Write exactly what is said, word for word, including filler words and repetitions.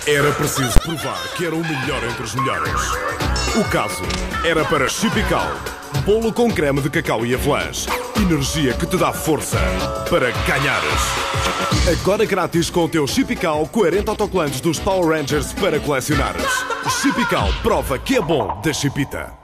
Era preciso provar que era o melhor entre os melhores. O caso era para Chipical. Bolo com creme de cacau e avelãs. Energia que te dá força para ganhares. Agora grátis com o teu Chipical quarenta autocolantes dos Power Rangers para colecionares. Chipical, prova que é bom da Chipita.